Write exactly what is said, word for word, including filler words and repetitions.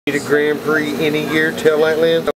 Need a Grand Prix any year taillight lens.